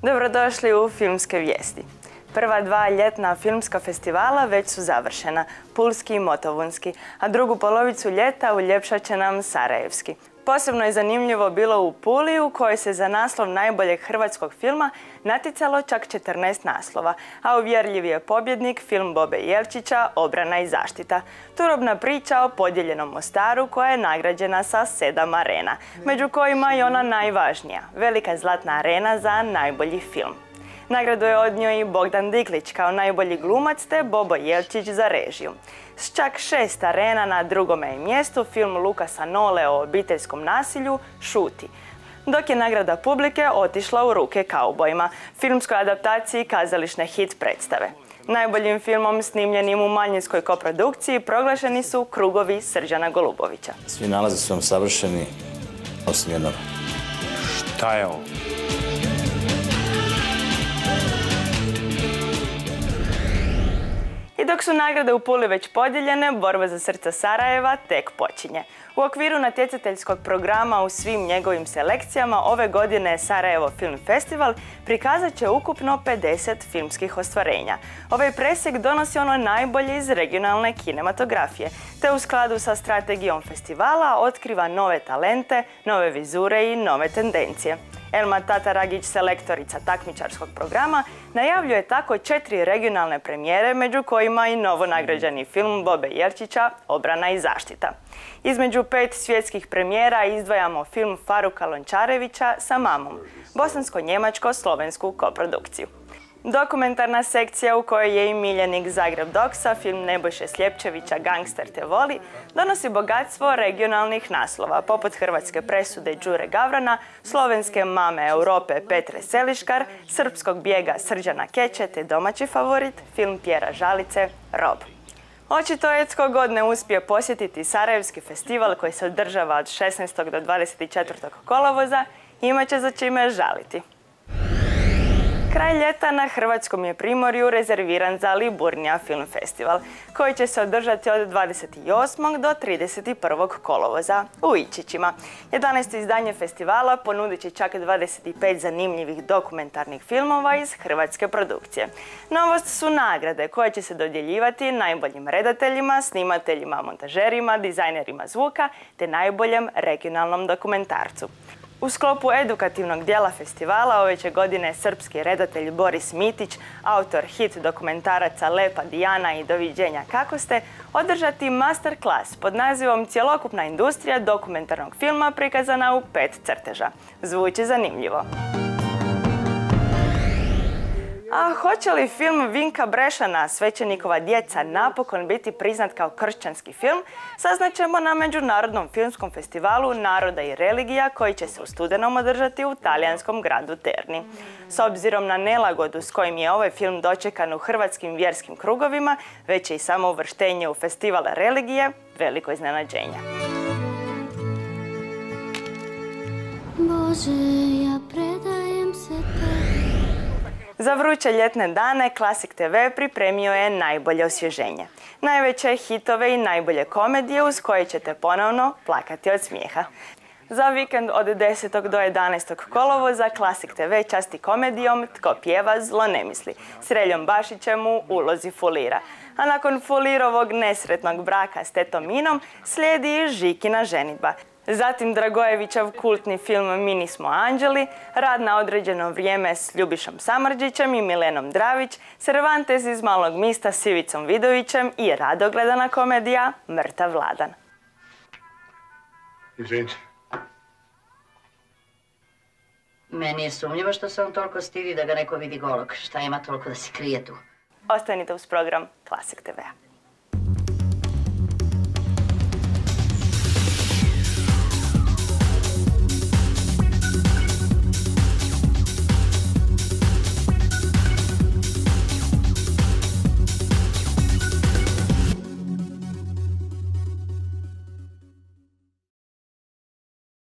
Dobrodošli u Filmske vijesti. Prva dva ljetna filmska festivala već su završena, Pulski i Motovunski, a drugu polovicu ljeta uljepšat će nam Sarajevski. Posebno je zanimljivo bilo u Puli, u kojoj se za naslov najboljeg hrvatskog filma natjecalo čak 14 naslova, a uvjerljiv je pobjednik film Bobe Jelčića Obrana i zaštita. Turobna priča o podijeljenom Mostaru koja je nagrađena sa 7 arena, među kojima je ona najvažnija, Velika zlatna arena za najbolji film. Nagradu je odnio i Bogdan Diklić kao najbolji glumac te Bobo Jelčić za režiju. S čak 6 arena na drugome je mjestu film Lukasa Nole o obiteljskom nasilju Šuti, dok je nagrada publike otišla u ruke kaubojima, filmskoj adaptaciji kazališne hit predstave. Najboljim filmom snimljenim u manjinskoj koprodukciji proglašeni su Krugovi Srđana Golubovića. Svi nalazi su vam savršeni, osim jednog. Šta je ovo? I dok su nagrade u Puli već podijeljene, borba za srca Sarajeva tek počinje. U okviru natjecateljskog programa u svim njegovim selekcijama ove godine Sarajevo Film Festival prikazat će ukupno 50 filmskih ostvarenja. Ovaj presjek donosi ono najbolje iz regionalne kinematografije, te u skladu sa strategijom festivala otkriva nove talente, nove vizure i nove tendencije. Elma Tataragić, selektorica takmičarskog programa, najavljuje tako 4 regionalne premijere, među kojima i novonagrađeni film Bobe Jelčića Obrana i zaštita. Između 5 svjetskih premijera izdvajamo film Faruka Lončarevića Sa mamom, bosansko-njemačko-slovensku koprodukciju. Dokumentarna sekcija u kojoj je i miljenik Zagreb Doksa, film Nebojše Sljepčevića Gangster te voli, donosi bogatstvo regionalnih naslova, poput Hrvatske presude Đure Gavrana, Slovenske mame Europe Petre Seliškar, Srpskog bijega Srđana Keče te domaći favorit, film Pjera Žalice Rob. Očito je tko god ne uspije posjetiti Sarajevski festival koji se održava od 16. do 24. kolovoza, imat će za čime žaliti. Kraj ljeta na hrvatskom je primorju rezerviran za Liburnija film festival, koji će se održati od 28. do 31. kolovoza u Ičićima. 11. izdanje festivala ponudit će čak 25 zanimljivih dokumentarnih filmova iz hrvatske produkcije. Novost su nagrade koje će se dodjeljivati najboljim redateljima, snimateljima, montažerima, dizajnerima zvuka te najboljem regionalnom dokumentarcu. U sklopu edukativnog dijela festivala ove će godine srpski redatelj Boris Mitić, autor hit dokumentaraca Lepa Dijana i Doviđenja kako ste, održati masterclass pod nazivom Cjelokupna industrija dokumentarnog filma prikazana u 5 crteža. Zvuči zanimljivo. A hoće li film Vinka Brešana Svećenikova djeca napokon biti priznat kao kršćanski film, saznaćemo na Međunarodnom filmskom festivalu Naroda i religija koji će se u studenom održati u talijanskom gradu Terni. S obzirom na nelagodu s kojim je ovaj film dočekan u hrvatskim vjerskim krugovima, već je i samo uvrštenje u festival religije veliko iznenađenje. Bože, ja predajem se tebi. Za vruće ljetne dane Klasik TV pripremio je najbolje osvježenje. Najveće hitove i najbolje komedije uz koje ćete ponovno plakati od smijeha. Za vikend od 10. do 11. kolovoza Klasik TV časti komedijom Tko pjeva zlo ne misli s Reljom Bašićem u ulozi Fulira. A nakon Fulirovog nesretnog braka s tetom Minom slijedi Žikina ženidba. Zatim Dragojevićev kultni film Mi nismo anđeli, Rad na određeno vrijeme s Ljubišom Samardžićem i Milenom Dravić, Cervantes iz Malog mista s Ivicom Vidovićem i radogledana komedija Mrtav Vladan. Izvinite. Meni je sumnjivo što se on toliko stidi da ga neko vidi golog. Šta ima toliko da se krije tu? Ostanite uz program Klasik TV-a.